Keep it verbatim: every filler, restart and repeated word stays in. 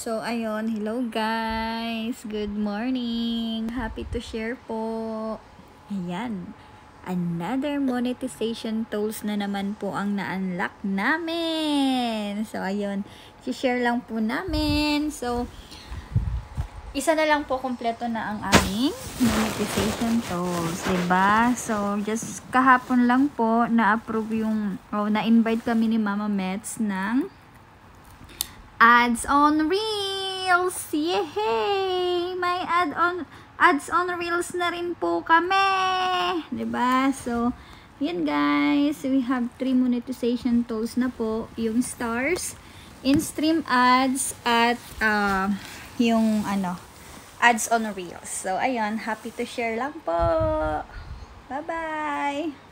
So, ayun. Hello guys. Good morning. Happy to share po. Ayan. Another monetization tools na naman po ang na-unlock namin. So, ayun. I-share lang po namin. So, isa na lang po kompleto na ang aming monetization tools. Diba? So, just kahapon lang po na-approve yung, oh, na-invite kami ni Mama Mets ng ads on Reels! Yay! May ad on, ads on Reels na rin po kami! Diba? So, yun guys. We have three monetization tools na po. Yung stars, in-stream ads, at uh, yung ano, ads on Reels. So, ayun. Happy to share lang po. Bye-bye!